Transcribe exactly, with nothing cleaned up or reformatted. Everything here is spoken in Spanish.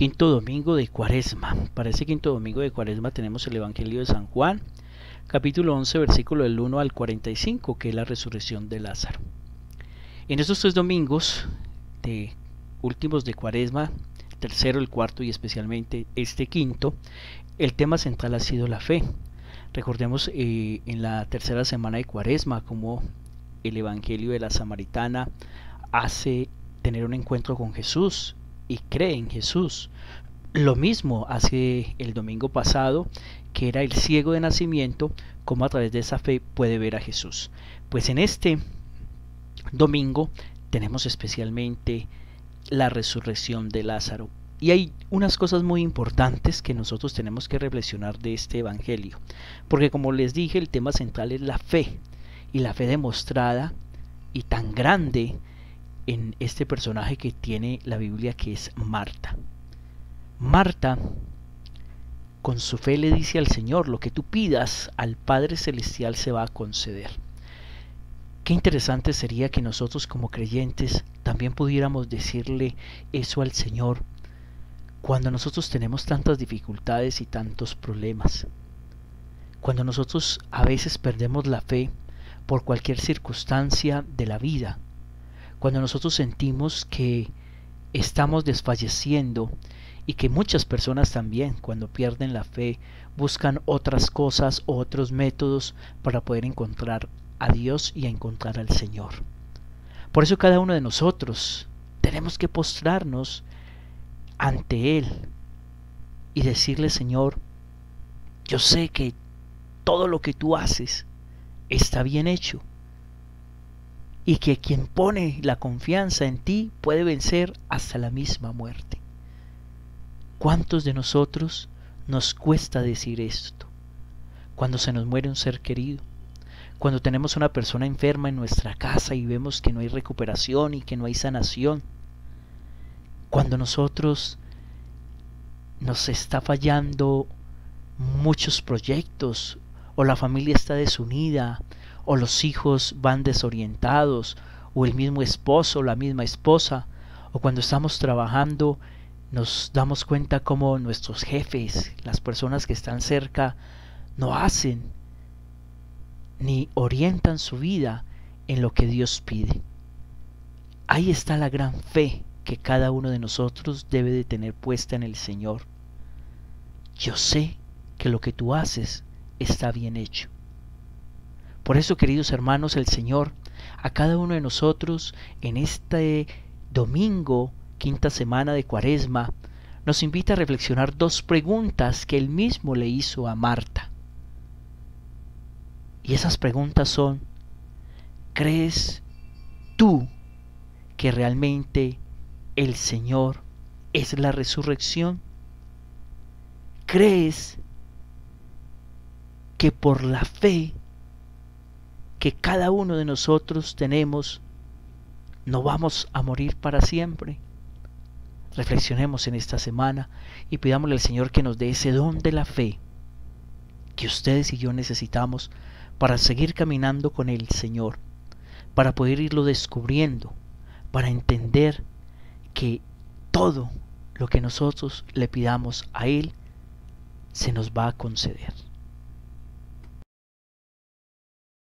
Quinto domingo de Cuaresma. Para este quinto domingo de Cuaresma tenemos el Evangelio de San Juan, capítulo once, versículo del uno al cuarenta y cinco, que es la resurrección de Lázaro. En estos tres domingos de últimos de Cuaresma, el tercero, el cuarto y especialmente este quinto, el tema central ha sido la fe. Recordemos eh, en la tercera semana de Cuaresma cómo el Evangelio de la Samaritana hace tener un encuentro con Jesús y cree en Jesús. Lo mismo hace el domingo pasado, que era el ciego de nacimiento, como a través de esa fe puede ver a Jesús. Pues en este domingo tenemos especialmente la resurrección de Lázaro. Y hay unas cosas muy importantes que nosotros tenemos que reflexionar de este evangelio. Porque como les dije, el tema central es la fe. Y la fe demostrada y tan grande en este personaje que tiene la Biblia, que es Marta. Marta, con su fe le dice al Señor: lo que tú pidas al Padre Celestial se va a conceder. Qué interesante sería que nosotros como creyentes también pudiéramos decirle eso al Señor cuando nosotros tenemos tantas dificultades y tantos problemas. Cuando nosotros a veces perdemos la fe por cualquier circunstancia de la vida. Cuando nosotros sentimos que estamos desfalleciendo y que muchas personas también, cuando pierden la fe, buscan otras cosas o otros métodos para poder encontrar a Dios y a encontrar al Señor. Por eso cada uno de nosotros tenemos que postrarnos ante Él y decirle: Señor, yo sé que todo lo que tú haces está bien hecho, y que quien pone la confianza en ti puede vencer hasta la misma muerte. ¿Cuántos de nosotros nos cuesta decir esto? Cuando se nos muere un ser querido, cuando tenemos una persona enferma en nuestra casa y vemos que no hay recuperación y que no hay sanación, cuando nosotros nos está fallando muchos proyectos, o la familia está desunida, o los hijos van desorientados, o el mismo esposo o la misma esposa, o cuando estamos trabajando nos damos cuenta cómo nuestros jefes, las personas que están cerca, no hacen ni orientan su vida en lo que Dios pide. Ahí está la gran fe que cada uno de nosotros debe de tener puesta en el Señor. Yo sé que lo que tú haces está bien hecho. Por eso, queridos hermanos, el Señor a cada uno de nosotros en este domingo, quinta semana de Cuaresma, nos invita a reflexionar dos preguntas que Él mismo le hizo a Marta. Y esas preguntas son: ¿crees tú que realmente el Señor es la resurrección? ¿Crees que por la fe que cada uno de nosotros tenemos, no vamos a morir para siempre? Reflexionemos en esta semana y pidámosle al Señor que nos dé ese don de la fe que ustedes y yo necesitamos para seguir caminando con el Señor, para poder irlo descubriendo, para entender que todo lo que nosotros le pidamos a Él se nos va a conceder.